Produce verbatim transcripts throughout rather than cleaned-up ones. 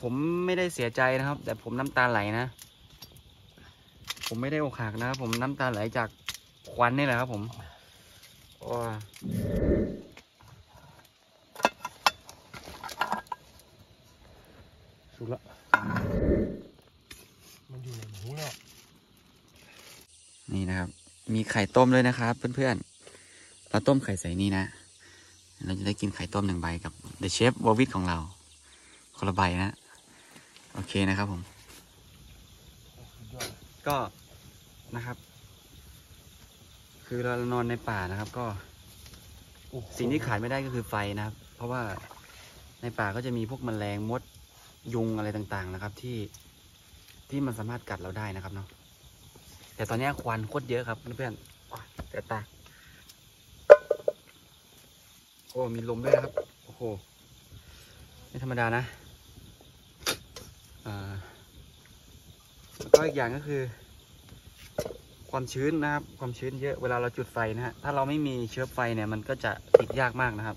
ผมไม่ได้เสียใจนะครับแต่ผมน้ำตาไหลนะผมไม่ได้อกหักนะครับผมน้ำตาไหลจากควันนี่แหละครับผมโอ้สุดละมันอยู่ในหมูแล้วนี่นะครับมีไข่ต้มด้วยนะครับเพื่อนๆเราต้มไข่ใส่นี่นะเราจะได้กินไข่ต้มหนึ่งใบกับ The Chef Warwick ของเราคนละใบนะโอเคนะครับผมก็นะครับคือเรานอนในป่านะครับก็สิ่งที่ขาดไม่ได้ก็คือไฟนะครับเพราะว่าในป่าก็จะมีพวกแมลงมดยุงอะไรต่างๆนะครับที่ที่มันสามารถกัดเราได้นะครับเนาะแต่ตอนนี้ควันโคตรเยอะครับเพื่อนๆแต่ตาโอ้มีลมด้วยนะครับโอ้โหไม่ธรรมดานะอ่าแล้วก็อีกอย่างก็คือความชื้นนะครับความชื้นเยอะเวลาเราจุดไฟนะฮะถ้าเราไม่มีเชื้อไฟเนี่ยมันก็จะติดยากมากนะครับ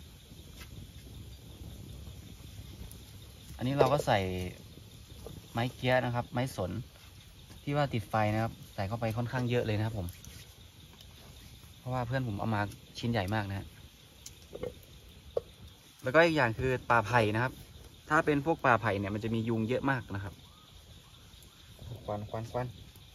อันนี้เราก็ใส่ไม้เกี้ยนะครับไม้สนที่ว่าติดไฟนะครับใส่เข้าไปค่อนข้างเยอะเลยนะครับผมเพราะว่าเพื่อนผมเอามาชิ้นใหญ่มากนะฮะแล้วก็อีกอย่างคือป่าไผ่นะครับถ้าเป็นพวกป่าไผ่เนี่ยมันจะมียุงเยอะมากนะครับควันควันควัน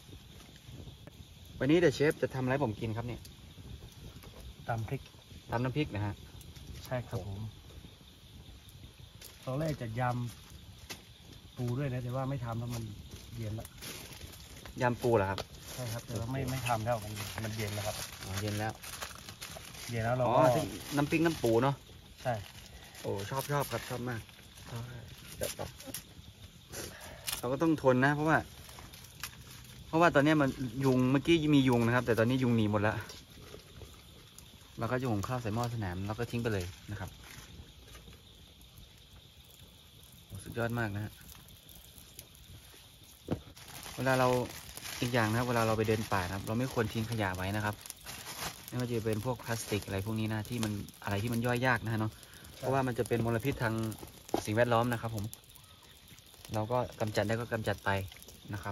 วันนี้เดอะเชฟจะทำอะไรผมกินครับเนี่ยตำพริกตำน้ำพริกนะฮะใช่ครับผมตอนแรกจะยำปูด้วยนะแต่ว่าไม่ทำแล้วมันเย็นแล้วยำปูเหรอครับใช่ครับแต่ว่าไม่ไม่ทำแล้วมันมันเย็นแล้วครับอ๋อเย็นแล้วเย็นแล้วเราอ๋อน้ำพริกน้ำปูเนาะใช่โอ้ชอบชอบครับชอบมากเดี๋ยวต่อเราก็ต้องทนนะเพราะว่าเพราะว่าตอนนี้มันยุงเมื่อกี้มียุงนะครับแต่ตอนนี้ยุงหนีหมดแล้วเราก็จะหุงข้าวใส่หม้อสนามแล้วก็ทิ้งไปเลยนะครับสุดยอดมากนะฮะเวลาเราอีกอย่างนะครับเวลาเราไปเดินป่านะครับเราไม่ควรทิ้งขยะไว้นะครับไม่ว่าจะเป็นพวกพลาสติกอะไรพวกนี้นะที่มันอะไรที่มันย่อยยากนะฮะเนาะเพราะว่ามันจะเป็นมลพิษทางสิ่งแวดล้อมนะครับผมเราก็กำจัดได้ก็กำจัดไปนะครับ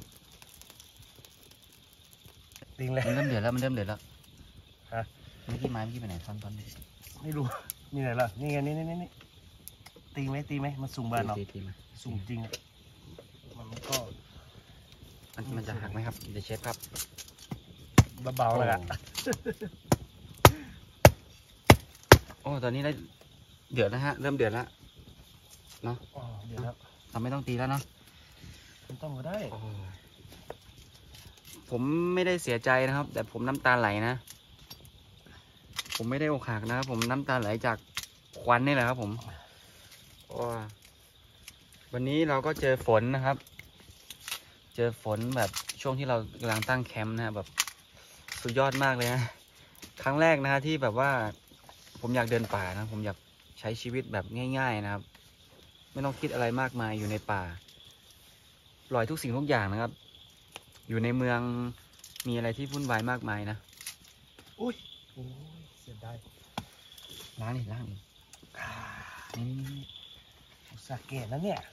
ติงเลยมันเริ่มเดือดแล้วมันเริ่มเดือดแล้วฮะเมื่อกี้ไม้เมื่อกี้ไปไหนท่อนท่อนไม่รู้นี่ไหนล่ะนี่ไงนี่นี่นี่ตีไหมตีไหมมันสูงบ้านเนาะสูงจริงมันก็มันมันจะหักไหมครับเดี๋ยวเชฟครับเบาๆเลยอะโอ้ตอนนี้ได้เดือดนะฮะเริ่มเดือดแล้วเนาะเดือดแล้วเราไม่ต้องตีแล้วเนาะไม่ต้องก็ได้ผมไม่ได้เสียใจนะครับแต่ผมน้ำตาไหลนะผมไม่ได้อกหักนะครับผมน้ำตาไหลจากควันนี่แหละครับผมโอ้วันนี้เราก็เจอฝนนะครับเจอฝนแบบช่วงที่เรากำลังตั้งแคมป์นะแบบสุดยอดมากเลยนะครั้งแรกนะฮะที่แบบว่าผมอยากเดินป่านะผมอยากใช้ชีวิตแบบง่ายๆนะครับไม่ต้องคิดอะไรมากมายอยู่ในป่าปล่อยทุกสิ่งทุกอย่างนะครับอยู่ในเมืองมีอะไรที่วุ่นวายมากมายนะอุ้ยโอ้ยเสียดายล้างนี่ล้างนี่นี่สาเกตนะเนี่ย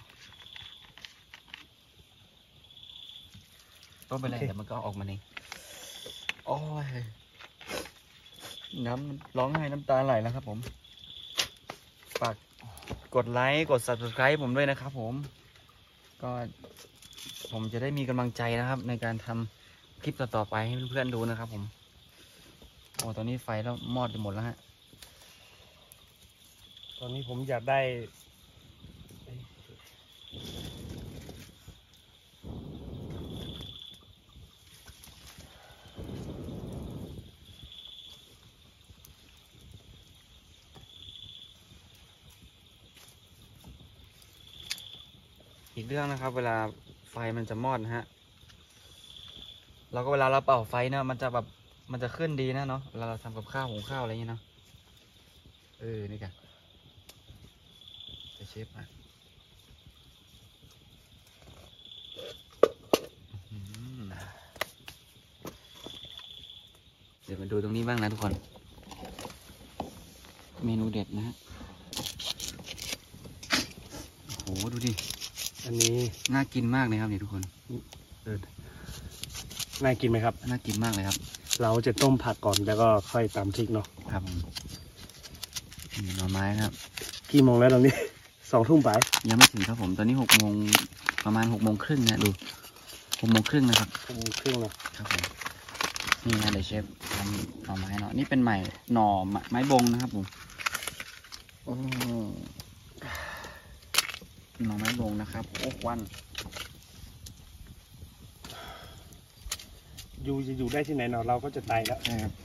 ต้มไปเลยเดี๋ยวมันก็ออกมาเองโอ้ยน้ำร้องไห้น้ำตาไหลแล้วครับผมฝากกดไลค์กด ซับสไครบ์ ผมด้วยนะครับผมก็ผมจะได้มีกำลังใจนะครับในการทำคลิปต่อๆไปให้เพื่อนๆดูนะครับผมโอ้ตอนนี้ไฟแล้วมอดไปหมดแล้วฮะตอนนี้ผมอยากได้อีกเรื่องนะครับเวลาไฟมันจะมอดนะฮะเราก็เวลาเราเป่าไฟเนาะมันจะแบบมันจะขึ้นดีนะเนาะเวลาเราทำกับข้าวหุงข้าวอะไรอย่างเงี้ยเนาะเออนี่กันเชฟมาเดี๋ยวมาดูตรงนี้บ้างนะทุกคนเมนูเด็ดนะฮะโอ้โหดูดิอันนี้น่ากินมากเลยครับนี่ทุกคนเออน่ากินไหมครับน่ากินมากเลยครับเราจะต้มผักก่อนแล้วก็ค่อยตำพริกเนาะครับผมนี่หน่อไม้นะครับกี่โมงแล้วตรงนี้ สองทุ่มไปยังไม่ถึงครับผมตอนนี้หกโมงประมาณหกโมงครึ่งนะดูหกโมงครึ่งนะครับหกโมงครึ่งเนาะครับผมนี่นะเดี๋ยวเชฟทำหน่อไม้เนาะนี่เป็นใหม่หน่อไม้บงนะครับผมโอ้หน่อไม้บงนะครับโอ้ควันอยู่จะอยู่ได้ที่ไหนเนาะเราก็จะตายแล้วใช่ครับ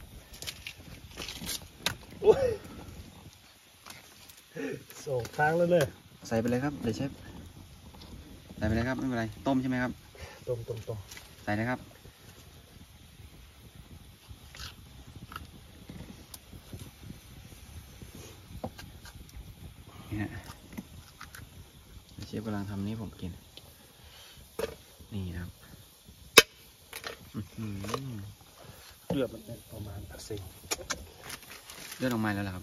โศกค้างแล้วเลยใส่ไปเลยครับเดี๋ยวเชฟใส่ไปเลยครับไม่เป็นไรต้มใช่ไหมครับต้มต้มต้มใส่เลยครับนี่ฮะเดี๋ยวเชฟกำลังทำนี้ผมกินนี่นะครับอื้อหือเลือดมันเป็นประมาณเปอร์เซ็นต์เลือดออกมาแล้วเหรอครับ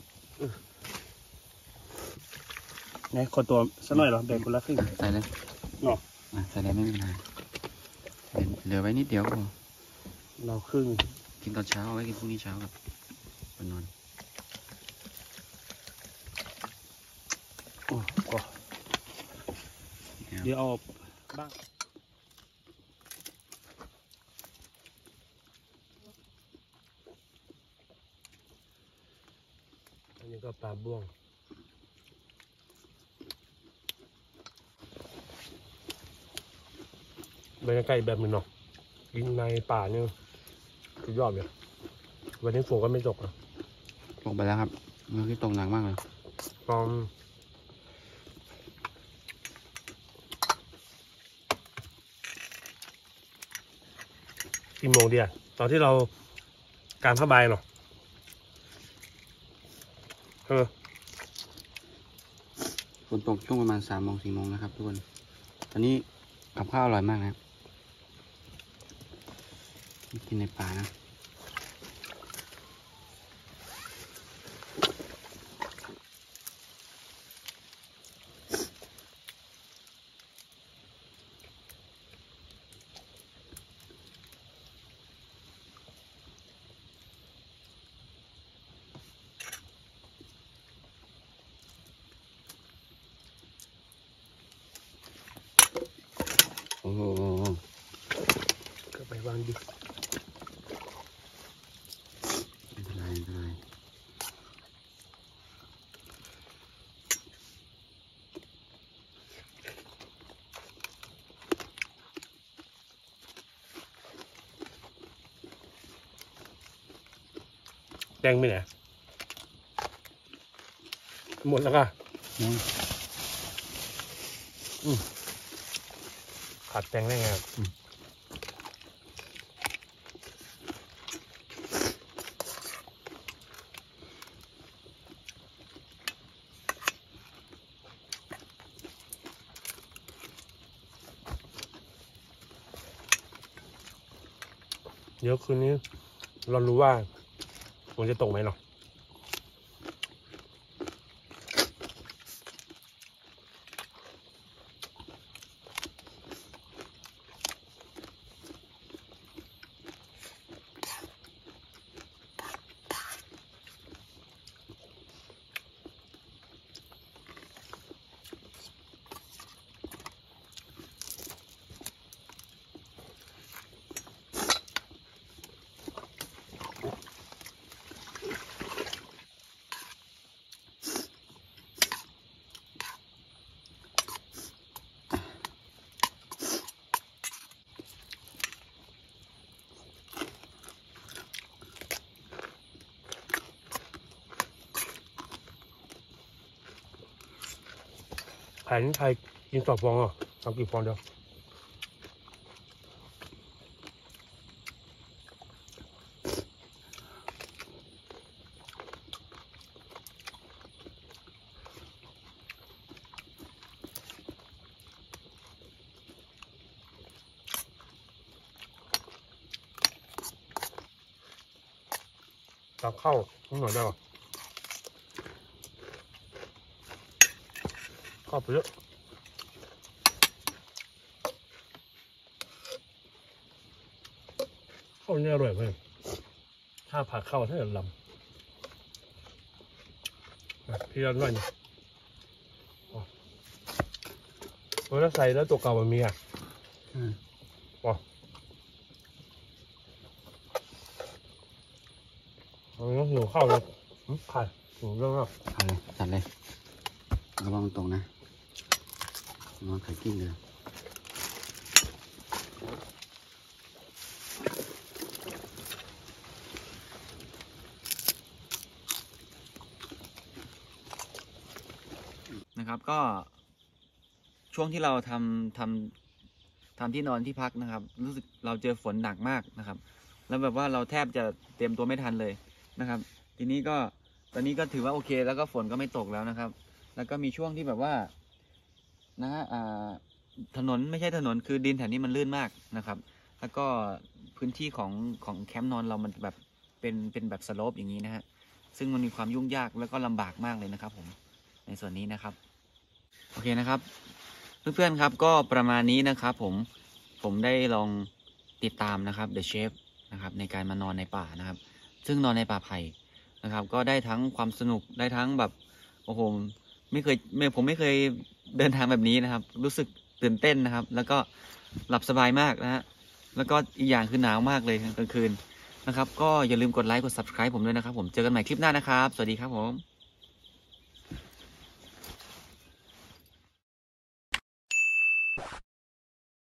นี่คนตัวสักหน่อยเหรอแบ่งคนละครึ่งใส่เลยเนาะอ่ะใส่เลยไม่มีปัญหาเหลือไว้นิดเดียวพอเราครึ่งกินตอนเช้าเอาไว้กินพรุ่งนี้เช้ากับวันนอนโอ้ก็เดี๋ยวเอาบ้างอันนี้ก็ปลาบ้วงบรรยากาศแบบนึงเนาะกินในป่าเนี่ยสุดยอดเลยวันนี้ฝนก็ไม่ตกอ่ะตกไปแล้วครับเมื่อกี้ตกหนักมากเลยตอนกี่โมงดีอ่ะตอนที่เราการผ้าใบเนาะเออฝนตกช่วงประมาณสามโมงสี่โมงนะครับทุกคนตอนนี้กับข้าวอร่อยมากนะครับกินในป่านะโอ้โหก็ไปวางดิไม่เป็นไรไม่เป็นไรแดงไปไหนหมดแล้วค่ะยังขาดแดงได้ไงครับเดี๋ยวคืนนี้เรารู้ว่าฝนจะตกไหมหรอกไข่นี่ไข่กินสองฟองเหรอทำกี่ฟองเดียวตักเข้านิดหน่อยได้หรอเข้าไปเยอะาเนี่ยอร่อยไหมถ้าผักเข้าถ้าจะลำพี่ร้อนหน่อยเพราะถ้าใส่แล้วตัวเก่ามันมีอ่ะว้าวเอาหนูเข้าเลยไข่หนูเรื่องอ่ะเอาเลยจัดเลยระวังตรงนะระวังไข่กิ้งเลยนะครับก็ช่วงที่เราทำทำทำที่นอนที่พักนะครับรู้สึกเราเจอฝนหนักมากนะครับแล้วแบบว่าเราแทบจะเตรียมตัวไม่ทันเลยนะครับทีนี้ก็ตอนนี้ก็ถือว่าโอเคแล้วก็ฝนก็ไม่ตกแล้วนะครับแล้วก็มีช่วงที่แบบว่านะฮะอ่าถนนไม่ใช่ถนนคือดินแถวนี้มันลื่นมากนะครับแล้วก็พื้นที่ของของแคมป์นอนเรามันแบบเป็นเป็นแบบสโลปอย่างนี้นะฮะซึ่งมันมีความยุ่งยากแล้วก็ลำบากมากเลยนะครับผมในส่วนนี้นะครับโอเคนะครับเพื่อนๆครับก็ประมาณนี้นะครับผมผมได้ลองติดตามนะครับ The Chef นะครับในการมานอนในป่านะครับซึ่งนอนในป่าไผ่นะครับก็ได้ทั้งความสนุกได้ทั้งแบบโอ้โหไม่เคยไม่ผมไม่เคยเดินทางแบบนี้นะครับรู้สึกตื่นเต้นนะครับแล้วก็หลับสบายมากนะฮะแล้วก็อีกอย่างคือหนาวมากเลยกลางคืนนะครับก็อย่าลืมกดไลค์กด ซับสไครบ์ ผมด้วยนะครับผมเจอกันใหม่คลิปหน้านะครับสวัสดีครับผม